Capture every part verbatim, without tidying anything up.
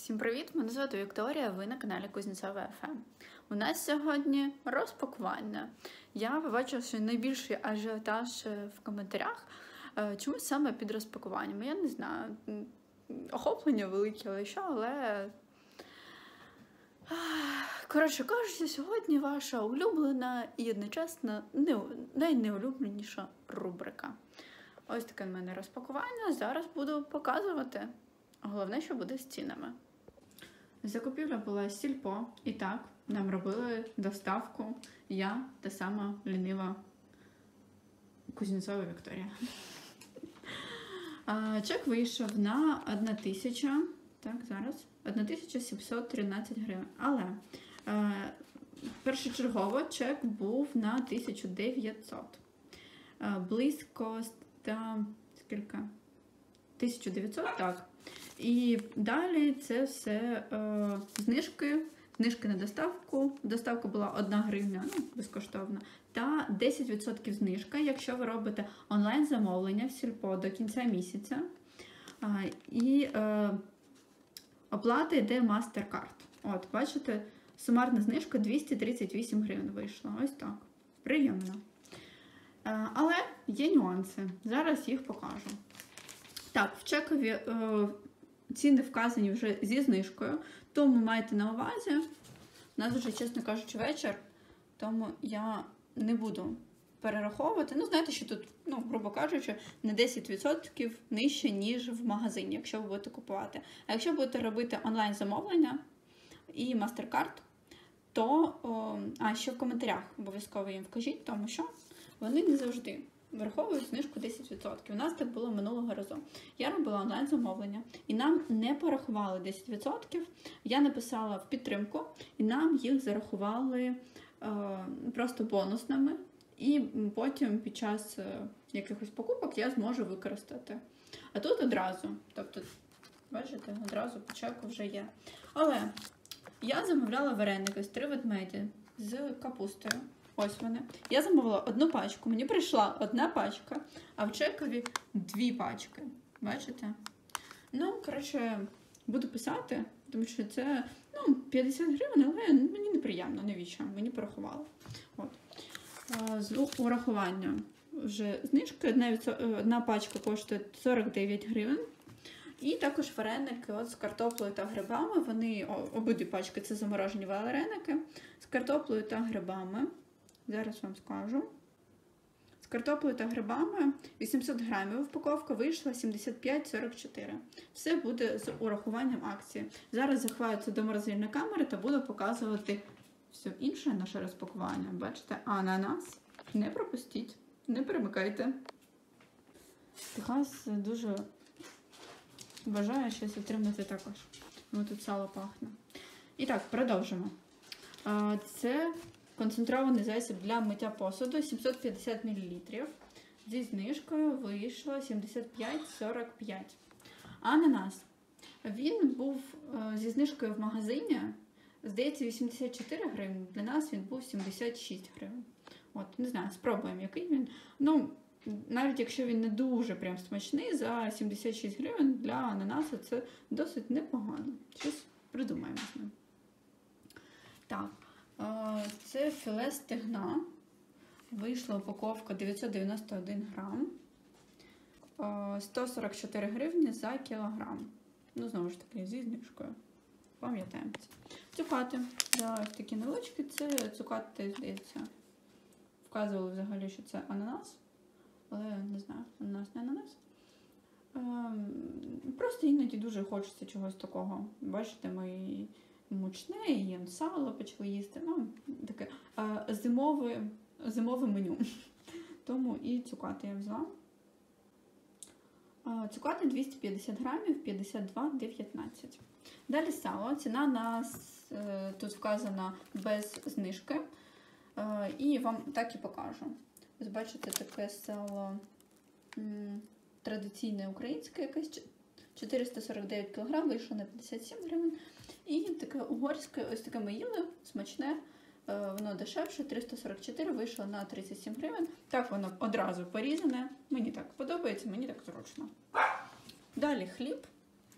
Всім привіт! Мене звати Вікторія, ви на каналі Кузнєцова еф ем. У нас сьогодні розпакування. Я побачила, що найбільший ажіотаж в коментарях. Чомусь саме під розпакуванням. Я не знаю, охоплення велике, але що, але... Коротше кажучи, сьогодні ваша улюблена і одночасно не... найнеулюбленіша рубрика. Ось таке в мене розпакування, зараз буду показувати. Головне, що буде з цінами. Закупівля була з Сільпо, і так, нам робили доставку я та сама лінива Кузнєцова Вікторія. Чек вийшов на одна тисяча, так, зараз, одна тисяча сімсот тринадцять гривень. Але е, першочергово чек був на тисячу дев'ятсот. Е, близько та скільки? тисяча дев'ятсот, так. І далі це все е, знижки, знижки на доставку. Доставка була одна гривня, ну, безкоштовно, та десять відсотків знижка, якщо ви робите онлайн-замовлення в Сільпо до кінця місяця. Е, і е, оплата йде MasterCard. От, бачите, сумарна знижка двісті тридцять вісім гривень вийшла. Ось так. Приємно. Е, але є нюанси. Зараз їх покажу. Так, в чекові е, ціни вказані вже зі знижкою, тому майте на увазі. У нас вже, чесно кажучи, вечір, тому я не буду перераховувати. Ну, знаєте, що тут, ну, грубо кажучи, на десять відсотків нижче, ніж в магазині, якщо ви будете купувати. А якщо будете робити онлайн-замовлення і MasterCard, то, о, а ще в коментарях обов'язково їм вкажіть, тому що вони не завжди враховують знижку десять відсотків. У нас так було минулого разу. Я робила онлайн-замовлення, і нам не порахували десять відсотків. Я написала в підтримку, і нам їх зарахували е, просто бонусними. І потім під час е, якихось покупок я зможу використати. А тут одразу, тобто, бачите, одразу по чеку вже є. Але я замовляла вареники з три ведмеді з капустою. Ось вони. Я замовила одну пачку, мені прийшла одна пачка, а в чекові дві пачки. Бачите? Ну, коротше, буду писати, тому що це, ну, п'ятдесят гривень, але мені неприємно, навіщо? Мені порахували. От. З урахуванням вже знижки. Одна, одна пачка коштує сорок дев'ять гривень. І також вареники от з картоплею та грибами. Вони, обидві пачки, це заморожені вареники з картоплею та грибами. Зараз вам скажу. З картоплею та грибами вісімсот грамів упаковка вийшла сімдесят п'ять сорок чотири. Все буде з урахуванням акції. Зараз заховаються до морозильної камери та буду показувати все інше наше розпакування. Бачите, ананас. Не пропустіть, не перемикайте. Техас дуже бажає щось отримати також. Ось тут сало пахне. І так, продовжимо. Це концентрований засіб для миття посуду сімсот п'ятдесят мілілітрів. Зі знижкою вийшло сімдесят п'ять сорок п'ять. Ананас. Він був зі знижкою в магазині, здається, вісімдесят чотири гривні. Для нас він був сімдесят шість гривень. От, не знаю, спробуємо, який він. Ну, навіть якщо він не дуже прям смачний, за сімдесят шість гривень для ананасу це досить непогано. Щось придумаємо з ним. Так. Це філе стегна. Вийшла упаковка дев'ятсот дев'яносто один грам. сто сорок чотири гривні за кілограм. Ну, знову ж таки, зі знижкою. Пам'ятаємо це. Цукати. За ось такі невеличкі. Це цукати, здається, вказували взагалі, що це ананас. Але не знаю, ананас не ананас. Просто іноді дуже хочеться чогось такого. Бачите, ми мучне, і сало почали їсти. Ну, таке а, зимове, зимове меню. Тому і цукати я взяла. А, цукати двісті п'ятдесят грамів, п'ятдесят два дев'ятнадцять. Далі сало. Ціна нас е, тут вказана без знижки. Е, і вам так і покажу. Ось бачите, таке сало м, традиційне українське якесь. чотириста сорок дев'ять кілограм, вийшло на п'ятдесят сім гривень. І таке угорське, ось таке ми їли, смачне, воно дешевше, триста сорок чотири, вийшло на тридцять сім гривень. Так воно одразу порізане, мені так подобається, мені так зручно. Далі хліб.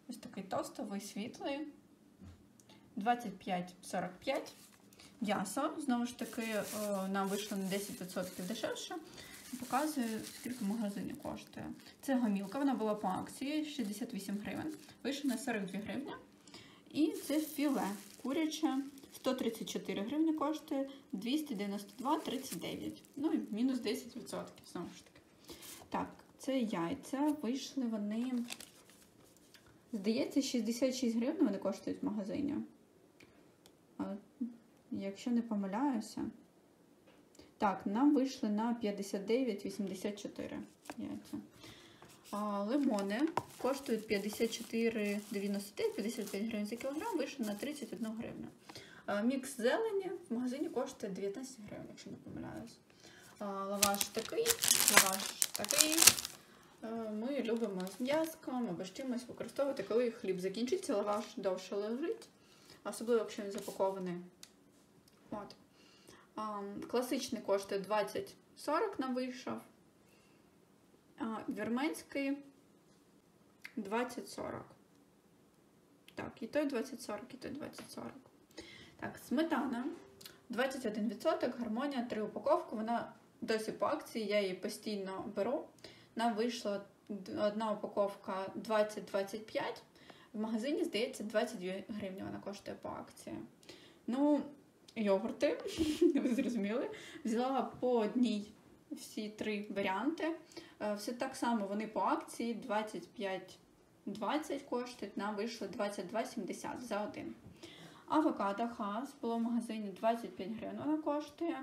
Ось такий тостовий, світлий. двадцять п'ять сорок п'ять. М'ясо, знову ж таки, нам вийшло на десять відсотків дешевше. Показую, скільки в магазині коштує. Це гомілка, вона була по акції, шістдесят вісім гривень. Вийшло на сорок дві гривні. І це філе куряче, сто тридцять чотири гривні коштує, двісті дев'яносто два тридцять дев'ять. Ну і мінус десять відсотків, знову ж таки. Так, це яйця, вийшли вони, здається, шістдесят шість гривень вони коштують в магазині. А, якщо не помиляюся. Так, нам вийшли на п'ятдесят дев'ять вісімдесят чотири яйця. А, лимони коштують п'ятдесят чотири дев'яносто дев'ять, п'ятдесят п'ять гривень за кілограм, вийшли на тридцять одну гривню. А, мікс зелені в магазині коштує дев'ятнадцять гривень, якщо не помиляюсь. А, лаваш такий, лаваш такий. А, ми любимо з м'язком або з чимось використовувати, коли хліб закінчиться, лаваш довше лежить, особливо, якщо він запакований. От. А, класичний коштує двадцять сорок нам вийшов. А, вірменський двадцять сорок. Так, і той двадцять сорок, і той двадцять сорок. Так, сметана двадцять один відсоток, гармонія, три упаковки. Вона досі по акції, я її постійно беру. Нам вийшла одна упаковка двадцять двадцять п'ять. В магазині, здається, двадцять дві гривні вона коштує по акції. Ну, йогурти, ви зрозуміли. Взяла по одній всі три варіанти. Все так само, вони по акції двадцять п'ять двадцять коштують, нам вийшло двадцять два сімдесят за один. Авокадо Хас було в магазині двадцять п'ять гривень вона коштує.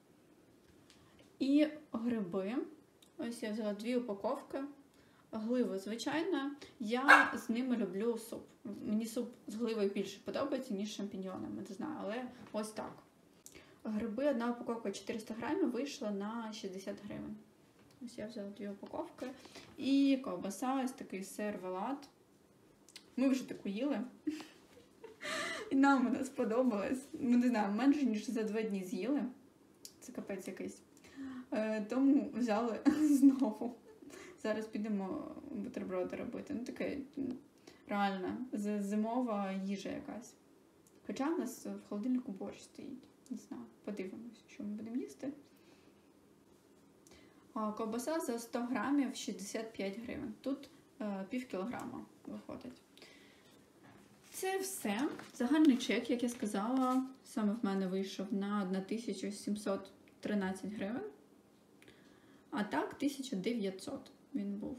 І гриби. Ось я взяла дві упаковки. Гливи, звичайно, я з ними люблю суп. Мені суп з гливою більше подобається, ніж з шампіньйонами, не знаю, але ось так. Гриби, одна упаковка чотириста грамів вийшла на шістдесят гривень. Ось я взяла дві упаковки. І ковбаса, ось такий сир Велат. Ми вже таку їли. І нам вона сподобалась. Ми не знаю, менше, ніж за два дні з'їли. Це капець якийсь. Тому взяли знову. Зараз підемо бутерброди робити. Ну, таке, реально, зимова їжа якась. Хоча в нас в холодильнику борщ стоїть. Не знаю, подивимось, що ми будемо їсти. А, ковбаса за сто грамів шістдесят п'ять гривень. Тут е, пів кілограма виходить. Це все. Загальний чек, як я сказала, саме в мене вийшов на тисячу сімсот тринадцять гривень. А так, тисяча дев'ятсот він був.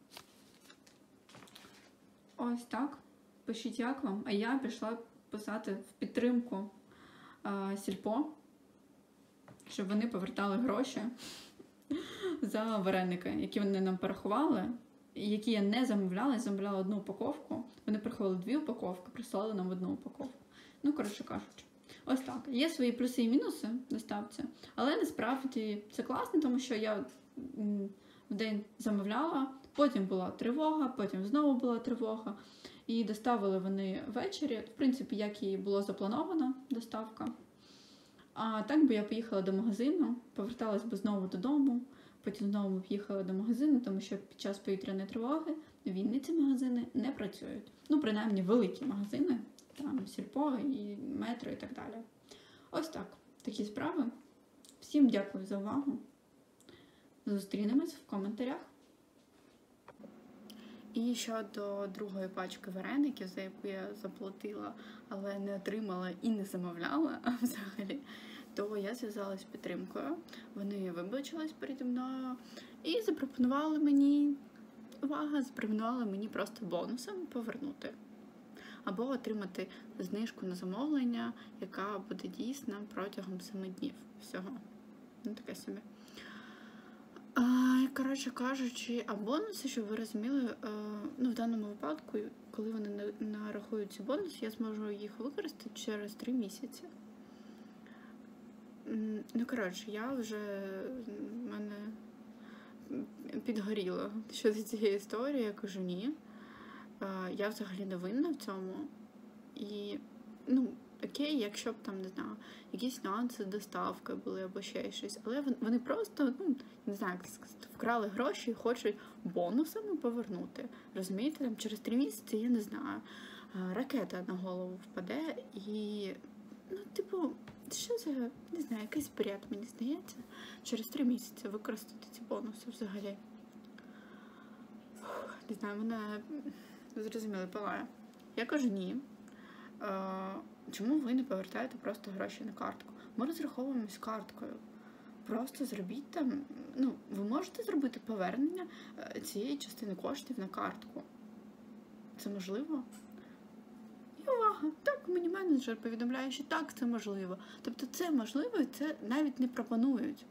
Ось так. Пишіть, як вам. А я пішла писати в підтримку а, Сільпо, щоб вони повертали гроші за вареники, які вони нам порахували, які я не замовляла. Я замовляла одну упаковку. Вони порахували дві упаковки, прислали нам одну упаковку. Ну, коротше кажучи. Ось так. Є свої плюси і мінуси в доставці, але насправді це класно, тому що я в день замовляла, потім була тривога, потім знову була тривога. І доставили вони ввечері, в принципі, як і було заплановано доставка. А так би я поїхала до магазину, поверталась би знову додому, потім знову поїхала до магазину, тому що під час повітряної тривоги в Вінниці магазини не працюють. Ну, принаймні, великі магазини, там Сільпо і метро і так далі. Ось так, такі справи. Всім дякую за увагу. Зустрінемось в коментарях. І щодо другої пачки вареників, за яку я заплатила, але не отримала і не замовляла взагалі, то я зв'язалася з підтримкою. Вони вибачились переді мною і запропонували мені, увага, запропонували мені просто бонусом повернути. Або отримати знижку на замовлення, яка буде дійсна протягом семи днів всього. Ну, таке собі. А, коротше кажучи, а бонуси, щоб ви розуміли, ну, в даному випадку, коли вони нарахують ці бонуси, я зможу їх використати через три місяці. Ну, коротше, я вже, в мене підгоріло щодо цієї історії, я кажу, ні. Я взагалі не винна в цьому. І, ну, окей, якщо б там, не знаю, якісь нюанси з доставкою були або ще щось, але вони просто, ну, не знаю, як сказати, вкрали гроші і хочуть бонусами повернути. Розумієте, там через три місяці, я не знаю, ракета на голову впаде і, ну, типу, що за, не знаю, якийсь бред, мені здається, через три місяці використати ці бонуси взагалі. Фух, не знаю, мене, зрозуміло, палає. Я кажу, ні. Чому ви не повертаєте просто гроші на картку? Ми розраховуємось карткою. Просто зробіть там, ну, ви можете зробити повернення цієї частини коштів на картку. Це можливо? І увага! Так, мені менеджер повідомляє, що так, це можливо. Тобто це можливо і це навіть не пропонують.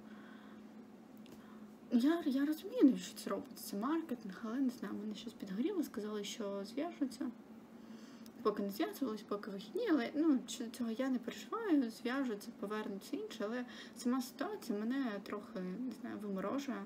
Я, я розумію, що це робиться, це маркетинг, але не знаю, мене щось підгоріло, сказали, що зв'яжуться. Поки не зв'язувались, поки вихідні, але, ну, цього я не переживаю, зв'яжуться, повернуться інше, але сама ситуація мене трохи, не знаю, виморожує.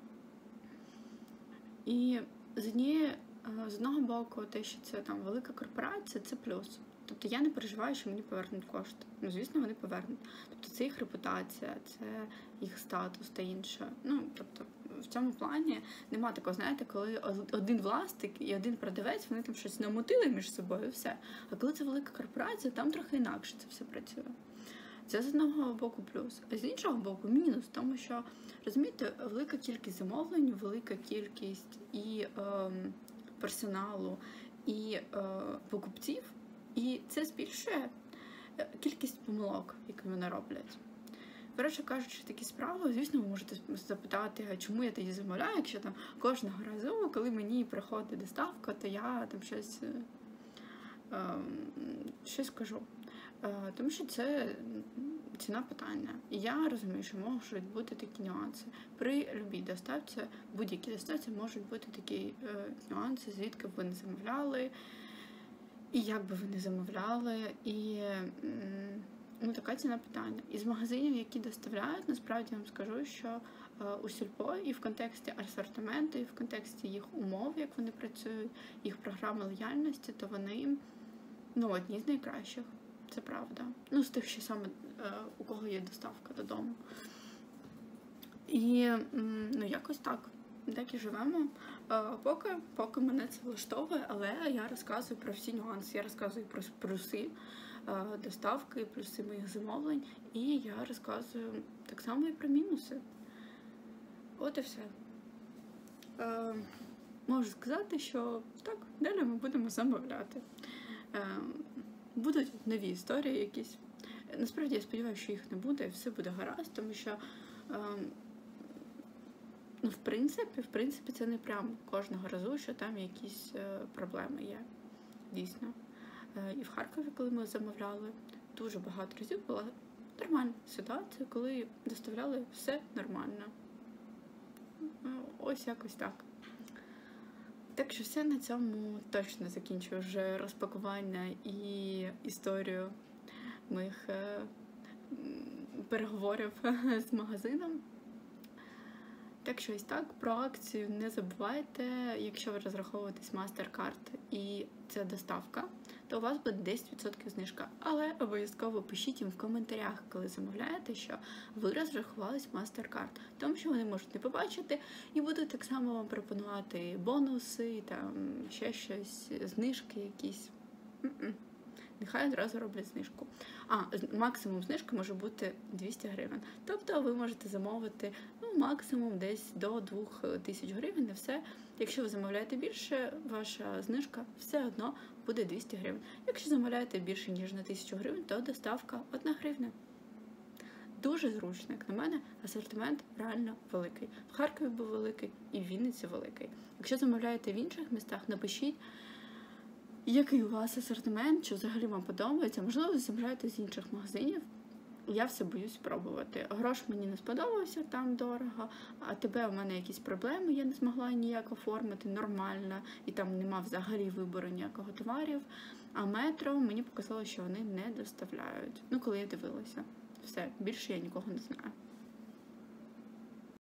І з однієї, з одного боку, те, що це там велика корпорація, це плюс. Тобто я не переживаю, що мені повернуть кошти. Ну, звісно, вони повернуть. Тобто це їх репутація, це їх статус та інше. Ну, тобто в цьому плані нема такого, знаєте, коли один власник і один продавець, вони там щось намотили між собою і все. А коли це велика корпорація, там трохи інакше це все працює. Це з одного боку плюс. А з іншого боку мінус, тому що, розумієте, велика кількість замовлень, велика кількість і е, персоналу, і е, покупців, і це збільшує кількість помилок, які вони роблять. Коротше кажучи, такі справи, звісно, ви можете запитати, а чому я тоді замовляю, якщо там кожного разу, коли мені приходить доставка, то я там щось, е, щось кажу. Е, тому що це ціна питання. І я розумію, що можуть бути такі нюанси. При любій доставці, будь-якій доставці можуть бути такі е, нюанси, звідки б ви не замовляли, і як би ви не замовляли, і ну, така ціна питання. Із магазинів, які доставляють, насправді я вам скажу, що е, у Сільпо і в контексті асортименту, і в контексті їх умов, як вони працюють, їх програми лояльності, то вони, ну, одні з найкращих. Це правда. Ну, з тих, що саме е, у кого є доставка додому. І, ну, якось так. Так і живемо. Поки, поки мене це влаштовує, але я розказую про всі нюанси. Я розказую про плюси доставки, плюси моїх замовлень. І я розказую так само і про мінуси. От і все. Е, можу сказати, що так, далі ми будемо замовляти. Е, будуть нові історії якісь. Насправді, я сподіваюся, що їх не буде, і все буде гаразд, тому що е, ну, в принципі, в принципі, це не прямо кожного разу, що там якісь е, проблеми є. Дійсно. Е, і в Харкові, коли ми замовляли, дуже багато разів була нормальна ситуація, коли доставляли все нормально. Е, ось якось так. Так що все, на цьому точно закінчую вже розпакування і історію моїх е, переговорів з магазином. Так що ось так, про акцію не забувайте, якщо ви розраховуєтесь MasterCard і це доставка, то у вас буде десять відсотків знижка. Але обов'язково пишіть їм в коментарях, коли замовляєте, що ви розрахувались MasterCard. Тому що вони можуть не побачити і будуть так само вам пропонувати бонуси, там ще щось, знижки якісь. М-м. Нехай одразу роблять знижку. А, максимум знижки може бути двісті гривень. Тобто ви можете замовити, ну, максимум десь до двох тисяч гривень, і все. Якщо ви замовляєте більше, ваша знижка все одно буде двісті гривень. Якщо замовляєте більше, ніж на тисячу гривень, то доставка одна гривня. Дуже зручно, як на мене, асортимент реально великий. В Харкові був великий і в Вінниці великий. Якщо замовляєте в інших містах, напишіть, який у вас асортимент, чи взагалі вам подобається. Можливо, ви замовляєте з інших магазинів. Я все боюсь пробувати. Грош мені не сподобався, там дорого, а тебе у мене якісь проблеми, я не змогла ніяк оформити нормально, і там нема взагалі вибору ніякого товарів. А метро мені показало, що вони не доставляють. Ну, коли я дивилася. Все, більше я нікого не знаю.